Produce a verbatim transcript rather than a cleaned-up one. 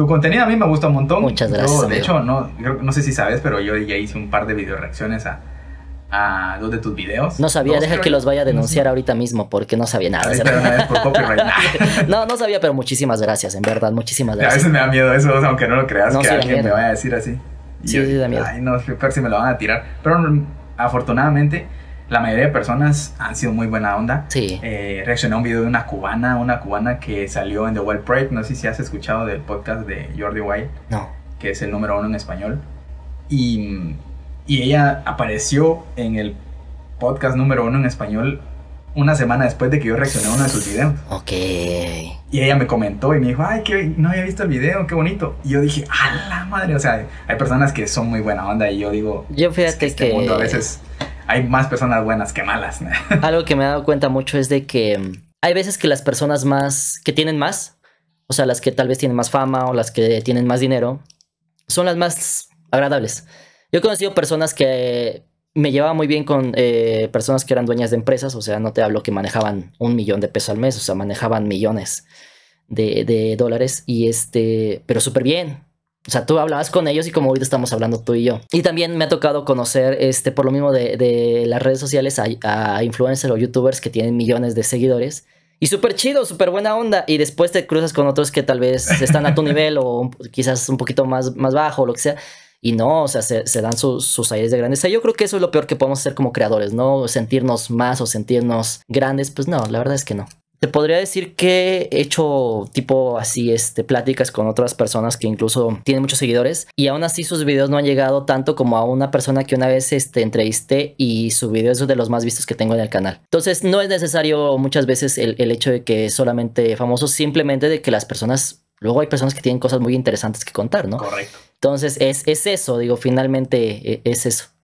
Tu contenido a mí me gusta un montón. Muchas gracias, Yo, de amigo. hecho, no, no sé si sabes, pero yo ya hice un par de video reacciones a, a dos de tus videos. No sabía, Dos, deja creo que yo. los vaya a denunciar No sé. ahorita mismo porque no sabía nada. Ahorita una vez por copyright. No, no sabía, pero muchísimas gracias, en verdad, muchísimas A gracias. veces me da miedo eso, o sea, aunque no lo creas, No, que sí da alguien miedo. me vaya a decir así. Y Sí, yo, sí da miedo. Ay, no, peor si me lo van a tirar. Pero mm, afortunadamente, la mayoría de personas han sido muy buena onda. Sí. Eh, reaccioné a un video de una cubana, una cubana que salió en The Wild Project. No sé si has escuchado del podcast de Jordi Wild, No. que es el número uno en español. Y, y ella apareció en el podcast número uno en español una semana después de que yo reaccioné a uno de sus videos. Ok. Y ella me comentó y me dijo, ay, que no había visto el video, qué bonito. Y yo dije, a la madre, o sea, hay personas que son muy buena onda y yo digo, Yo fíjate es que este que- mundo a veces hay más personas buenas que malas. Algo que me he dado cuenta mucho es de que mm, hay veces que las personas más que tienen más, o sea, las que tal vez tienen más fama o las que tienen más dinero, son las más agradables. Yo he conocido personas que me llevaba muy bien con eh, personas que eran dueñas de empresas, o sea, no te hablo que manejaban un millón de pesos al mes, o sea, manejaban millones de, de dólares y este, pero súper bien. O sea, tú hablabas con ellos y como ahorita estamos hablando tú y yo. Y también me ha tocado conocer, este, por lo mismo de, de las redes sociales, a, a influencers o youtubers que tienen millones de seguidores. Y súper chido, súper buena onda. Y después te cruzas con otros que tal vez están a tu nivel o un- quizás un poquito más, más bajo o lo que sea. Y no, o sea, se, se dan sus, sus aires de grandeza. Yo creo que eso es lo peor que podemos hacer como creadores, ¿no? Sentirnos más o sentirnos grandes. Pues no, la verdad es que no. Te podría decir que he hecho tipo así, este, pláticas con otras personas que incluso tienen muchos seguidores y aún así sus videos no han llegado tanto como a una persona que una vez este, entrevisté y su video es de los más vistos que tengo en el canal. Entonces no es necesario muchas veces el, el hecho de que solamente famosos, simplemente de que las personas, luego hay personas que tienen cosas muy interesantes que contar, ¿no? Correcto. Entonces es, es eso, digo, finalmente eh, es eso.